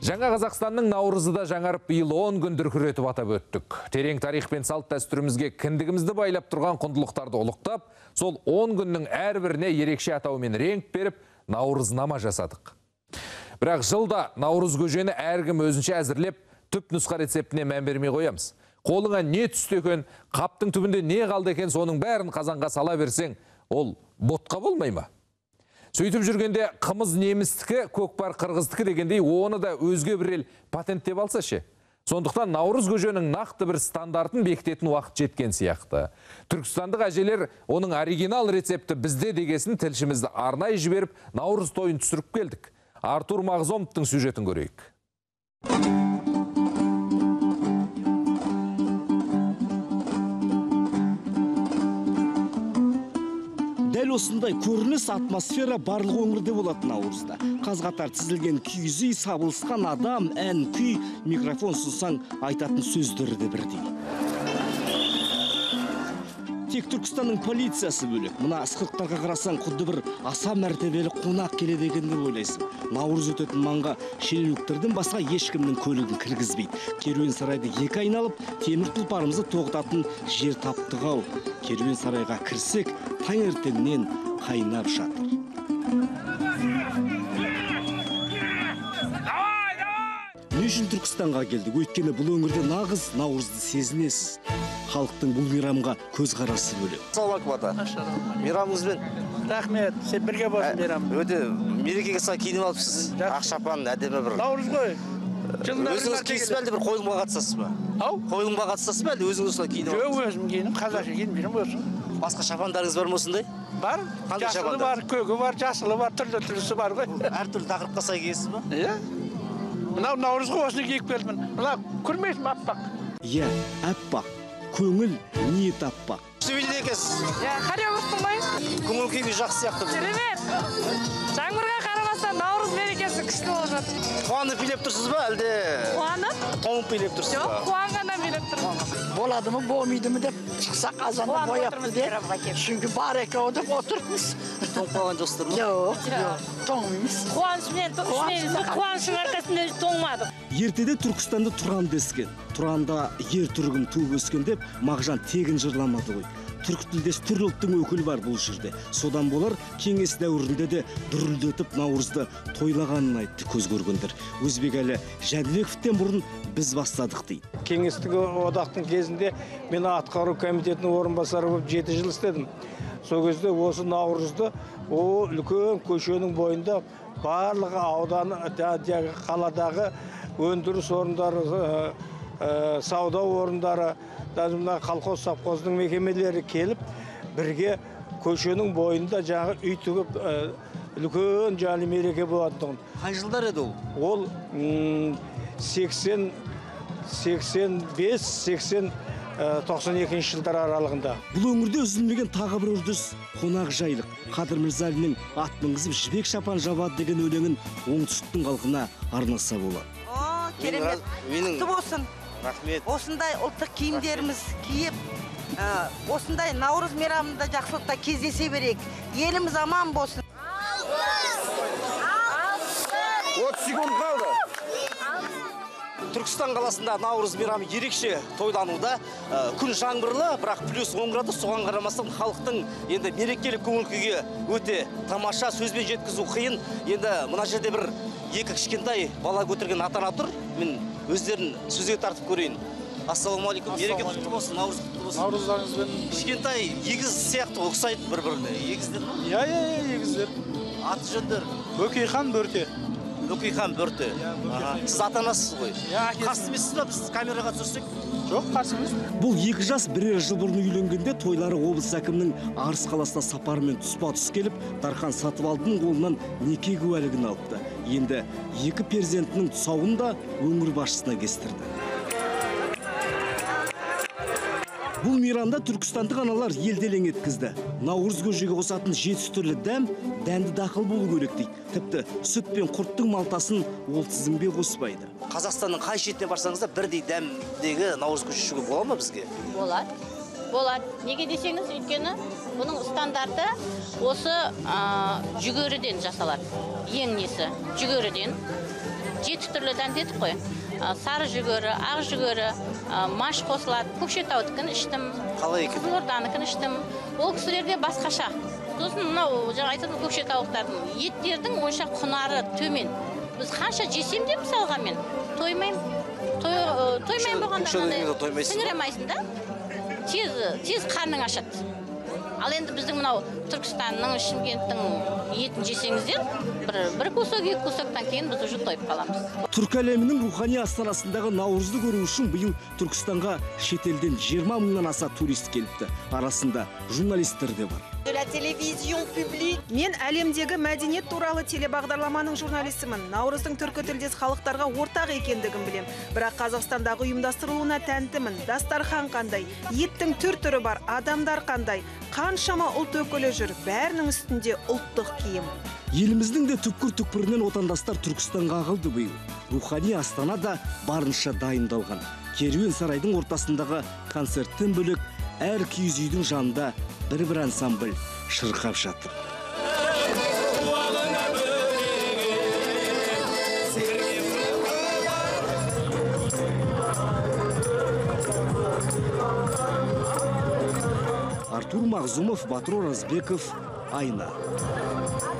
Жаңа Қазақстанның Наурызы да жаңарып, биыл 10 күн дүркіретіп атап өттік. Терең тарих пен салт дәстүрімізге кіндігімізді байлап тұрған құндылықтарды ұлықтап, сол 10 күннің әрбіріне ерекше атаумен реңк беріп, Наурызнама жасадық. Бірақ жылда Наурыз көжені әркім өзінше әзірлеп, түп нұсқа рецептіне мән бермей қоямыз. Қолыңа не түсті екен, қаптың түбінде не қалды екен, соның бәрін қазанға сала берсең, ол ботқа болмай ма? Сөйтіп жүргенде қымыз немістікі, көкпар қырғыздікі дегендей, оны да өзге бір ел патенттеп алса ше. Сондықтан Наурыз көженің нақты бір стандартын бекітетін уақыт жеткен сияқты. Түркістандық әжелер оның оригинал рецепті бізде дегесін тілшімізді арнай жіберіп, Наурыз тойын түсіріп келдік. Артур Мағзомовтың сюжетін көрейік. Дәл осындай көрініс атмосфера барлық өңірде болады Наурызда. Қаз-қатар тізілген киіз үй, сабылысқан адам, ән, күй, микрофон сұнсаң айтатын сөздері де бірдей. Тек Түркістанның полициясы бөлек. Мына ысқырықтарға қарасаң, құдды бір аса мәртебелі қонақ келеді екен деп ойлайсың. Наурыз өтетін маңға шенеуніктерден басқа ешкімнің көлігін кіргізбейді. Керуен сарайды екі айналып, темір тұлпарымызды тоқтатын жер таптық-ау. Керуен сарайға кірсек, таңертеңнен қайнап жатыр. Не үшін Түркістанға келдік? Өйткені бұл өңірде нағыз Наурызды сезінесіз. Халықтың бұл мейрамға көзқарасы бөлек. Ассалаумағалейкум. Мейрамыңызбен. Рахмет, сен бірге болсын мейрам. Өте мерекеге сай киініп алыпсыз. Ақшапан, әдемі бір. Наурыз ғой. Өзіңіз киісіп әлде бір қойылымға қатысасыз ба? Ау? Қойылымға қатысасыз ба әлде өзіңіз осылай киініп алыпсыз? Жоқ, өзім киініп, қазақша киініп жүрмін болсын. Басқа шапандарыңыз бар ма осындай? Бар. Жасылы бар, көгі бар, жасылы бар, түрлі-түрлісі бар ғой. Әртүрлі тақырыпқа сай киесіз ба? Иә. Мынау Наурызға осыны киіп келдім. Мына көрмейсің аппақ. Иә, аппақ. Көңіл ниет аппақ. Сөйлейді екенсіз. Қариялықтың бай. Көңіл күйі жақсы сияқты. Керемет. Жаңбырға қарамастан Наурыз мерекесі күшті болып жатыр. Қуанып билеп тұрсыз ба әлде? Қуанып? Тоңып билеп тұрсыз ба? Жоқ, қуанғаннан билеп тұрмын. Болады ма, болмайды ма деп шықсақ азанда бояпты деп. Çünkü бар екеуі деп отырмыз. Тоңып қалған жоқсыздар ма? Жоқ, тоңмаймыз. Қуанышың арқасында тоңмадық. Ертеде Түркістанды Тұран дескен. Тұранда ер түрігім туып өскен деп Мағжан тегін жырламады ғой. Түркі тілдес түрлі ұлттың өкілі бар бұл жерде. Содан болар кеңес дәуірінде де дүрілдетіп Наурызды тойлағанын айтты көз көргендер. Өзбекәлі Жәділековтен бұрын біз бастадық дейді. Кеңестік одақтың кезінде мен атқару комитетінің орынбасары болып 7 жыл істедім. Сол кезде осы Наурызды о үлкен көшенің бойында барлығы ауданы, қаладағы өндіріс орындары, сауда орындары, даже мына колхоз совхоздың мекемелері келіп, бірге көшенің бойында жаңағы үй тігіп, үлкен жаңағы мереке болатындығын. Қай жылдар еді ол? Ол 85-92 жылдар аралығында. Бұл өңірде үзілмеген тағы бір үрдіс қонақ жайлық. Қадыр Мырзалиннің ат мінгізіп жібек шапан жабады деген өлеңін оңтүстіктің халқына арнаса болады. Керемет. Құтты болсын. Рахмет. Осындай ұлттық киімдеріміз киіп, осындай Наурыз мейрамында жақсылықта кездесе берейік. Еліміз аман болсын. 30 секунд қалды. Түркістан қаласында Наурыз мейрамы ерекше тойлануда. Күн жаңбырлы, бірақ плюс 10 градус, соған қарамастан халықтың енді мерекелік көңіл күйге өте тамаша, сөзбен жеткізу қиын. Енді мына жерде бір екі кішкентай бала көтерген ата-ана тұр. Мен өздерін сөзге тартып көрейін. Ассалаумағалейкум. Мереке құтты болсын, Наурыз құтты болсын. Наурыздарыңызбен. Кішкентай егіз сияқты ұқсайды бір-біріне. Егіздер ме? Иә, егіздер. Аты жөндер. Бөкейхан Бөрте. Бөкейхан Бөрте. Сіз ата-анасыз ғой. Қарсы емессіз ба біз камераға түсірсек? Жоқ, қарсы емес. Бұл екі жас бірер жыл бұрын үйленгенде тойлары облыс әкімінің Арыс қаласына сапарымен тұспа-тұс келіп, Дархан Сатыбалдының қолынан неке куәлігін алыпты. Енді екі перзентінің тұсауын да өңір басшысына кестірді. Бұл мейрамда түркістандық аналар елделең еткізді. Наурыз көжеге қосатын 7 түрлі дәнді дақыл болу керек дейді. Тіпті сүт пен құрттың малтасын ол тізімге қоспайды. Қазақстанның қай шетіне барсаңызда бірдей дәмдегі Наурыз көже ішуге бола ма бізге? Болады. Болады. Неге десеңіз, өйткені бұның стандарты осы жүгеріден жасалады. Ең несі жүгеріден. 7 түрлі дән дедік қой. Сары жүгері, ақ жүгері, маш қосылады. Көкшетаудікін іштім. Қалай екен? Қызылорданыкін іштім. Ол кісілерде басқаша. Сосын мынау жаңа айтады көкшетаулықтардың еттердің онша құнары төмен. Біз қанша жесем де мысалға мен тоймаймын. Тоймаймын болғанда сіңіремайсың да. Тез қарның ашады. Ал енді біздің мынау Түркістанның, Шымкенттің етін жесеңіздер, бір кусок, 2 кусоктан кейін біз уже тойып қаламыз. Түркі әлемінің рухани астанасындағы Наурызды көру үшін биыл Түркістанға шетелден 20 мыңнан аса турист келіпті. Арасында журналистер де бар. Мен әлемдегі мәдениет туралы телебағдарламаның журналистімін. Наурыздың түркі тілдес халықтарға ортақ екендігін білем. Бірақ Қазақстандағы ұйымдастырылуына тәнтімін. Дастархан қандай, еттің түр-түрі бар, адамдар қандай, қаншама ұлт өкілі жүр, бәрінің үстінде ұлттық киім. Еліміздің де түкпір-түкпірінен отандастар Түркістанға ағылды биыл. Рухани астана да барынша дайындалған. Керуен сарайдың ортасындағы концерттен бөлек әр киіз үйдің жанында бір ансамбль шырқап жатыр. Артур Мағзумов, Батыр Оразбеков, Айна.